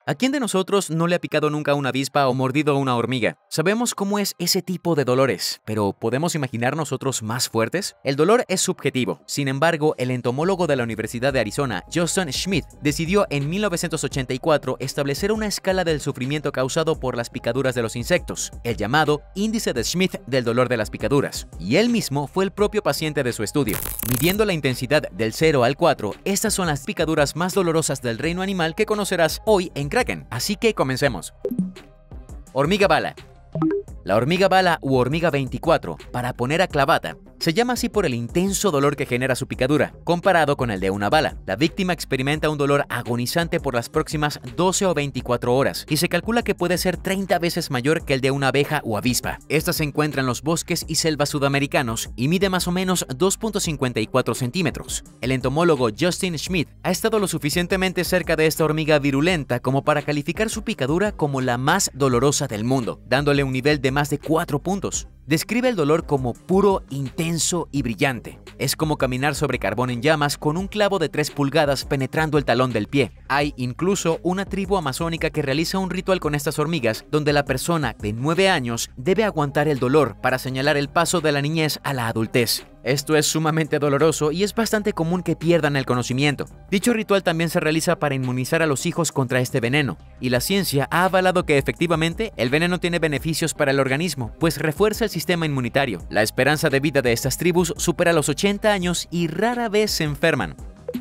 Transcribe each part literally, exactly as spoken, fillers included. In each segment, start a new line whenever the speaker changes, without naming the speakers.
¿A quién de nosotros no le ha picado nunca una avispa o mordido una hormiga? Sabemos cómo es ese tipo de dolores, pero ¿podemos imaginar nosotros más fuertes? El dolor es subjetivo. Sin embargo, el entomólogo de la Universidad de Arizona, Justin Schmidt, decidió en mil novecientos ochenta y cuatro establecer una escala del sufrimiento causado por las picaduras de los insectos, el llamado índice de Schmidt del dolor de las picaduras. Y él mismo fue el propio paciente de su estudio. Midiendo la intensidad del cero al cuatro, estas son las picaduras más dolorosas del reino animal que conocerás hoy en Kraken. Así que comencemos. Hormiga bala. La hormiga bala u hormiga veinticuatro, para poner a clavata, se llama así por el intenso dolor que genera su picadura, comparado con el de una bala. La víctima experimenta un dolor agonizante por las próximas doce o veinticuatro horas, y se calcula que puede ser treinta veces mayor que el de una abeja o avispa. Esta se encuentra en los bosques y selvas sudamericanos y mide más o menos dos punto cincuenta y cuatro centímetros. El entomólogo Justin Schmidt ha estado lo suficientemente cerca de esta hormiga virulenta como para calificar su picadura como la más dolorosa del mundo, dándole un nivel de más de cuatro puntos. Describe el dolor como puro, intenso y brillante. Es como caminar sobre carbón en llamas con un clavo de tres pulgadas penetrando el talón del pie. Hay incluso una tribu amazónica que realiza un ritual con estas hormigas donde la persona de nueve años debe aguantar el dolor para señalar el paso de la niñez a la adultez. Esto es sumamente doloroso y es bastante común que pierdan el conocimiento. Dicho ritual también se realiza para inmunizar a los hijos contra este veneno, y la ciencia ha avalado que efectivamente el veneno tiene beneficios para el organismo, pues refuerza el sistema inmunitario. La esperanza de vida de estas tribus supera los ochenta años y rara vez se enferman.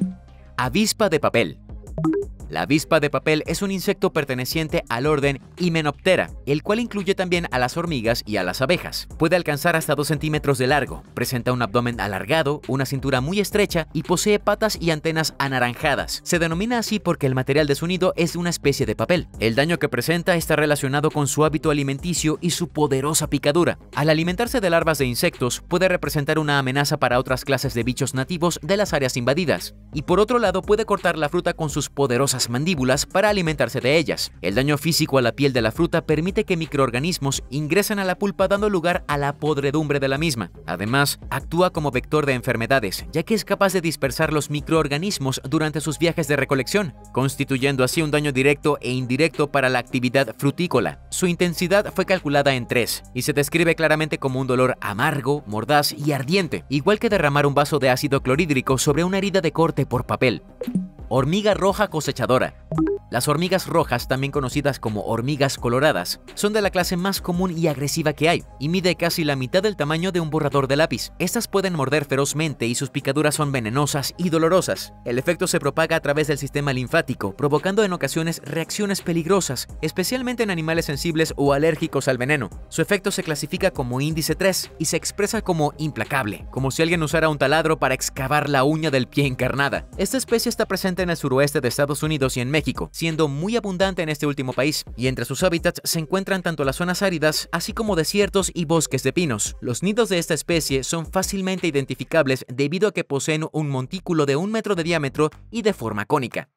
Avispa de papel. La avispa de papel es un insecto perteneciente al orden Hymenoptera, el cual incluye también a las hormigas y a las abejas. Puede alcanzar hasta dos centímetros de largo, presenta un abdomen alargado, una cintura muy estrecha y posee patas y antenas anaranjadas. Se denomina así porque el material de su nido es de una especie de papel. El daño que presenta está relacionado con su hábito alimenticio y su poderosa picadura. Al alimentarse de larvas de insectos, puede representar una amenaza para otras clases de bichos nativos de las áreas invadidas. Y por otro lado, puede cortar la fruta con sus poderosas mandíbulas para alimentarse de ellas. El daño físico a la piel de la fruta permite que microorganismos ingresen a la pulpa dando lugar a la podredumbre de la misma. Además, actúa como vector de enfermedades, ya que es capaz de dispersar los microorganismos durante sus viajes de recolección, constituyendo así un daño directo e indirecto para la actividad frutícola. Su intensidad fue calculada en tres y se describe claramente como un dolor amargo, mordaz y ardiente, igual que derramar un vaso de ácido clorhídrico sobre una herida de corte por papel. Hormiga roja cosechadora. Las hormigas rojas, también conocidas como hormigas coloradas, son de la clase más común y agresiva que hay, y mide casi la mitad del tamaño de un borrador de lápiz. Estas pueden morder ferozmente y sus picaduras son venenosas y dolorosas. El efecto se propaga a través del sistema linfático, provocando en ocasiones reacciones peligrosas, especialmente en animales sensibles o alérgicos al veneno. Su efecto se clasifica como índice tres y se expresa como implacable, como si alguien usara un taladro para excavar la uña del pie encarnada. Esta especie está presente en el suroeste de Estados Unidos y en México, siendo muy abundante en este último país, y entre sus hábitats se encuentran tanto las zonas áridas, así como desiertos y bosques de pinos. Los nidos de esta especie son fácilmente identificables debido a que poseen un montículo de un metro de diámetro y de forma cónica.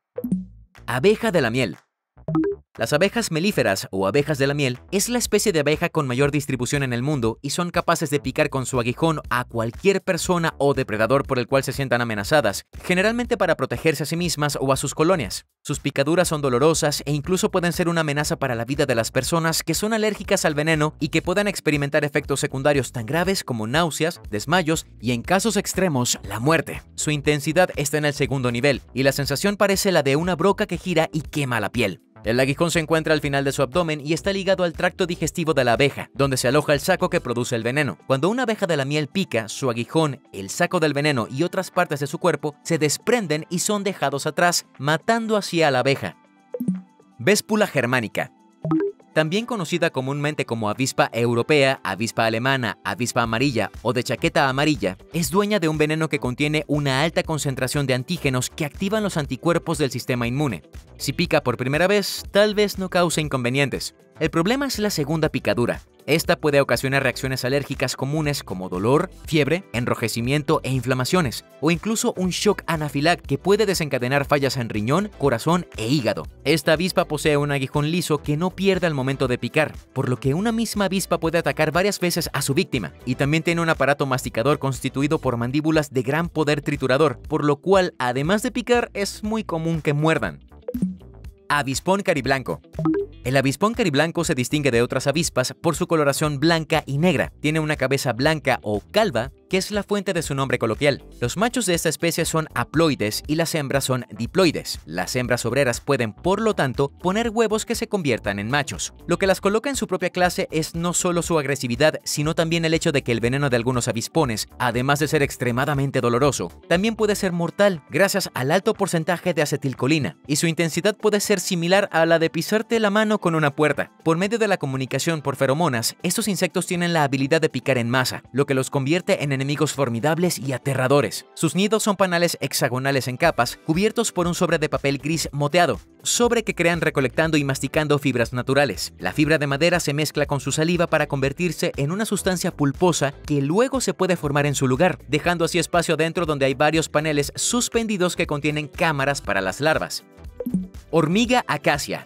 Abeja de la miel. Las abejas melíferas o abejas de la miel es la especie de abeja con mayor distribución en el mundo y son capaces de picar con su aguijón a cualquier persona o depredador por el cual se sientan amenazadas, generalmente para protegerse a sí mismas o a sus colonias. Sus picaduras son dolorosas e incluso pueden ser una amenaza para la vida de las personas que son alérgicas al veneno y que puedan experimentar efectos secundarios tan graves como náuseas, desmayos y, en casos extremos, la muerte. Su intensidad está en el segundo nivel y la sensación parece la de una broca que gira y quema la piel. El aguijón se encuentra al final de su abdomen y está ligado al tracto digestivo de la abeja, donde se aloja el saco que produce el veneno. Cuando una abeja de la miel pica, su aguijón, el saco del veneno y otras partes de su cuerpo se desprenden y son dejados atrás, matando así a la abeja. Véspula germánica. También conocida comúnmente como avispa europea, avispa alemana, avispa amarilla o de chaqueta amarilla, es dueña de un veneno que contiene una alta concentración de antígenos que activan los anticuerpos del sistema inmune. Si pica por primera vez, tal vez no cause inconvenientes. El problema es la segunda picadura. Esta puede ocasionar reacciones alérgicas comunes como dolor, fiebre, enrojecimiento e inflamaciones, o incluso un shock anafiláctico que puede desencadenar fallas en riñón, corazón e hígado. Esta avispa posee un aguijón liso que no pierde al momento de picar, por lo que una misma avispa puede atacar varias veces a su víctima, y también tiene un aparato masticador constituido por mandíbulas de gran poder triturador, por lo cual, además de picar, es muy común que muerdan. Avispón cariblanco. El avispón cariblanco se distingue de otras avispas por su coloración blanca y negra. Tiene una cabeza blanca o calva, que es la fuente de su nombre coloquial. Los machos de esta especie son haploides y las hembras son diploides. Las hembras obreras pueden, por lo tanto, poner huevos que se conviertan en machos. Lo que las coloca en su propia clase es no solo su agresividad, sino también el hecho de que el veneno de algunos avispones, además de ser extremadamente doloroso, también puede ser mortal gracias al alto porcentaje de acetilcolina, y su intensidad puede ser similar a la de pisarte la mano con una puerta. Por medio de la comunicación por feromonas, estos insectos tienen la habilidad de picar en masa, lo que los convierte en enemigos formidables y aterradores. Sus nidos son panales hexagonales en capas, cubiertos por un sobre de papel gris moteado, sobre que crean recolectando y masticando fibras naturales. La fibra de madera se mezcla con su saliva para convertirse en una sustancia pulposa que luego se puede formar en su lugar, dejando así espacio dentro donde hay varios paneles suspendidos que contienen cámaras para las larvas. Hormiga acacia.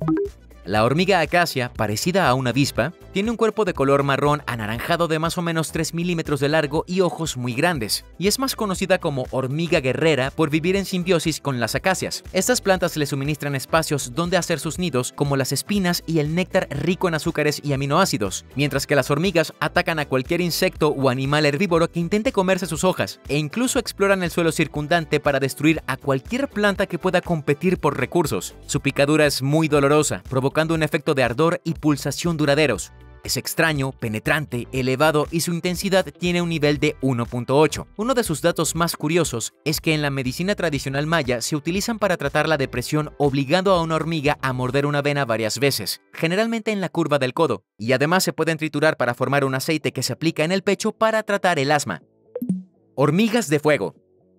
La hormiga acacia, parecida a una avispa, tiene un cuerpo de color marrón anaranjado de más o menos tres milímetros de largo y ojos muy grandes, y es más conocida como hormiga guerrera por vivir en simbiosis con las acacias. Estas plantas le suministran espacios donde hacer sus nidos, como las espinas y el néctar rico en azúcares y aminoácidos, mientras que las hormigas atacan a cualquier insecto o animal herbívoro que intente comerse sus hojas, e incluso exploran el suelo circundante para destruir a cualquier planta que pueda competir por recursos. Su picadura es muy dolorosa, provocando un efecto de ardor y pulsación duraderos. Es extraño, penetrante, elevado y su intensidad tiene un nivel de uno punto ocho. Uno de sus datos más curiosos es que en la medicina tradicional maya se utilizan para tratar la depresión obligando a una hormiga a morder una vena varias veces, generalmente en la curva del codo, y además se pueden triturar para formar un aceite que se aplica en el pecho para tratar el asma. Hormigas de fuego.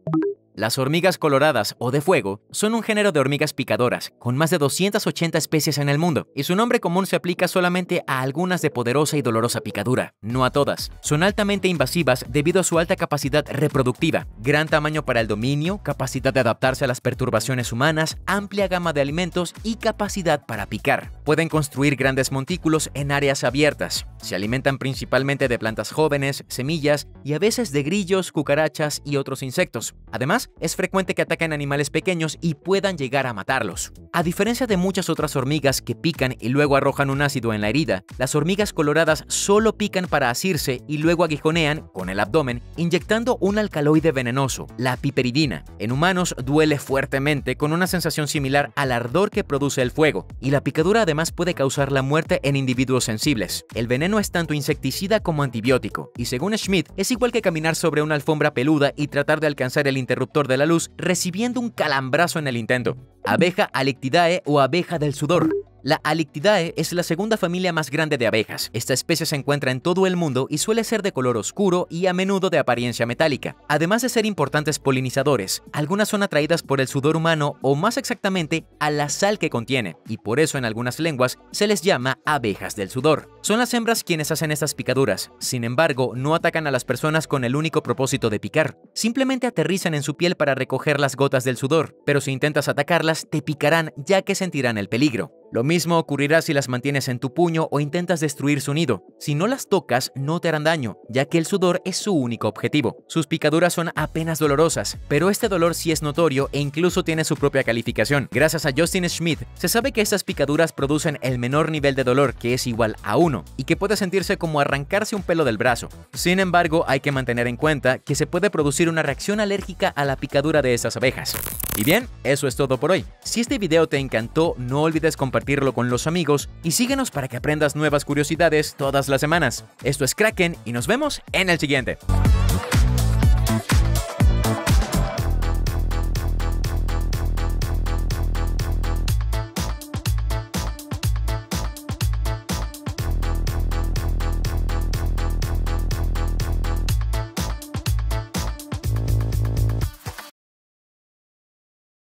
Las hormigas coloradas o de fuego son un género de hormigas picadoras, con más de doscientas ochenta especies en el mundo, y su nombre común se aplica solamente a algunas de poderosa y dolorosa picadura, no a todas. Son altamente invasivas debido a su alta capacidad reproductiva, gran tamaño para el dominio, capacidad de adaptarse a las perturbaciones humanas, amplia gama de alimentos y capacidad para picar. Pueden construir grandes montículos en áreas abiertas. Se alimentan principalmente de plantas jóvenes, semillas y a veces de grillos, cucarachas y otros insectos. Además, es frecuente que ataquen animales pequeños y puedan llegar a matarlos. A diferencia de muchas otras hormigas que pican y luego arrojan un ácido en la herida, las hormigas coloradas solo pican para asirse y luego aguijonean con el abdomen inyectando un alcaloide venenoso, la piperidina. En humanos duele fuertemente con una sensación similar al ardor que produce el fuego, y la picadura además puede causar la muerte en individuos sensibles. El veneno es tanto insecticida como antibiótico, y según Schmidt, es igual que caminar sobre una alfombra peluda y tratar de alcanzar el interruptor de la luz recibiendo un calambrazo en el intento. Abeja Alectidae o abeja del sudor. La Alectidae es la segunda familia más grande de abejas. Esta especie se encuentra en todo el mundo y suele ser de color oscuro y a menudo de apariencia metálica. Además de ser importantes polinizadores, algunas son atraídas por el sudor humano o más exactamente a la sal que contiene, y por eso en algunas lenguas se les llama abejas del sudor. Son las hembras quienes hacen estas picaduras. Sin embargo, no atacan a las personas con el único propósito de picar. Simplemente aterrizan en su piel para recoger las gotas del sudor, pero si intentas atacarlas, te picarán ya que sentirán el peligro. Lo mismo ocurrirá si las mantienes en tu puño o intentas destruir su nido. Si no las tocas, no te harán daño, ya que el sudor es su único objetivo. Sus picaduras son apenas dolorosas, pero este dolor sí es notorio e incluso tiene su propia calificación. Gracias a Justin Schmidt, se sabe que estas picaduras producen el menor nivel de dolor, que es igual a uno, y que puede sentirse como arrancarse un pelo del brazo. Sin embargo, hay que mantener en cuenta que se puede producir una reacción alérgica a la picadura de estas abejas. Y bien, eso es todo por hoy. Si este video te encantó, no olvides compartirlo con los amigos y síguenos para que aprendas nuevas curiosidades todas las semanas. Esto es Kraken y nos vemos en el siguiente.